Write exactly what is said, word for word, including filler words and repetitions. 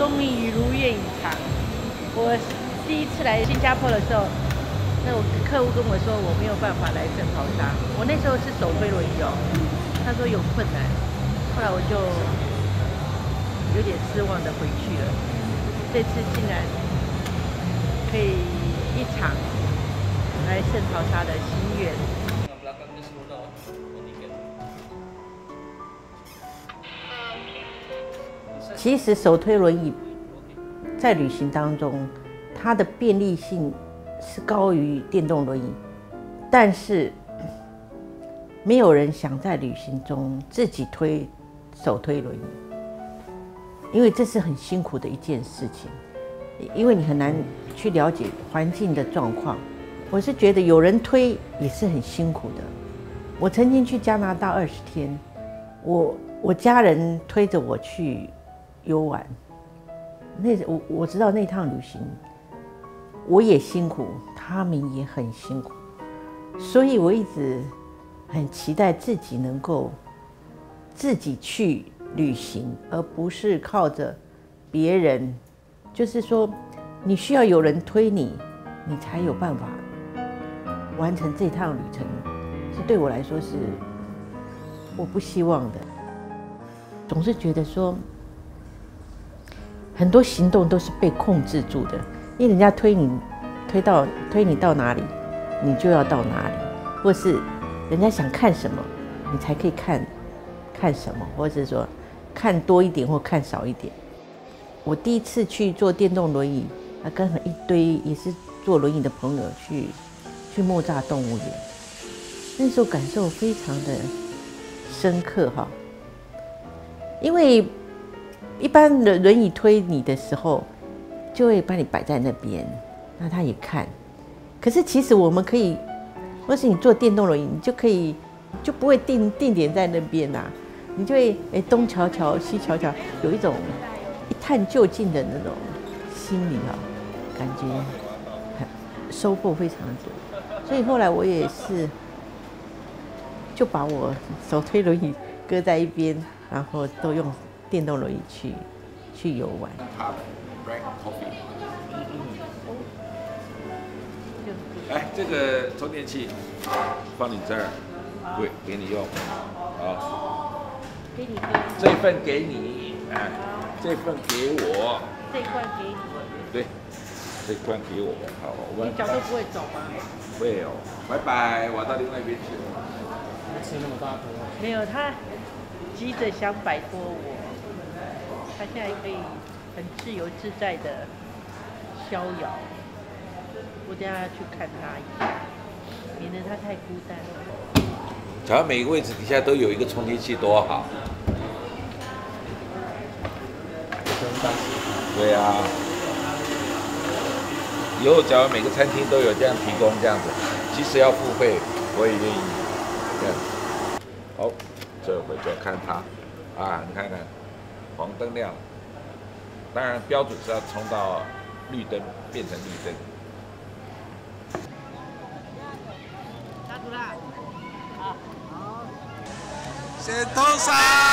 终于如愿以偿。我第一次来新加坡的时候，那我客户跟我说我没有办法来圣淘沙，我那时候是手推轮椅哦，他说有困难，后来我就有点失望的回去了。这次竟然可以一场来圣淘沙的心愿。其实手推轮椅在旅行当中，它的便利性是高于电动轮椅，但是没有人想在旅行中自己推手推轮椅，因为这是很辛苦的一件事情，因为你很难去了解环境的状况。我是觉得有人推也是很辛苦的。我曾经去加拿大二十天，我我家人推着我去游玩，那我我知道那趟旅行我也辛苦，他们也很辛苦，所以我一直很期待自己能够自己去旅行，而不是靠着别人。就是说，你需要有人推你，你才有办法完成这趟旅程。是对我来说是我不希望的。总是觉得说，很多行动都是被控制住的，因为人家推你，推到推你到哪里，你就要到哪里，或是人家想看什么，你才可以看看什么，或者是说看多一点或看少一点。我第一次去坐电动轮椅，啊，跟一堆也是坐轮椅的朋友去去木栅动物园，那时候感受非常的深刻哈，因为一般的轮椅推你的时候，就会把你摆在那边，那他也看。可是其实我们可以，或是你坐电动轮椅，你就可以就不会定定点在那边呐、啊，你就会哎东瞧瞧西瞧瞧，有一种一探究竟的那种心理啊，感觉很收获非常多。所以后来我也是就把我手推轮椅搁在一边，然后都用电动轮椅去去游玩。 哎，这个充电器放你这儿，对，给你用，好。 给你喝。 这份给你，哎，这份给我。 这罐给你。 对，这罐给我。好，我们。 你脚都不会走吗？ 会哦，拜拜，我到另外一边去了。 吃那么大颗？ 没有，他急着想摆脱我，他现在可以很自由自在的逍遥。我等一下要去看他一下，免得他太孤单了。 假如每个位置底下都有一个充电器，多好。对啊。以后假如每个餐厅都有这样提供这样子，即使要付费，我也愿意这样子。好，这回就看它啊，你看看，黄灯亮了，当然标准是要冲到绿灯，变成绿灯。 拿出来，好，好， 圣淘沙。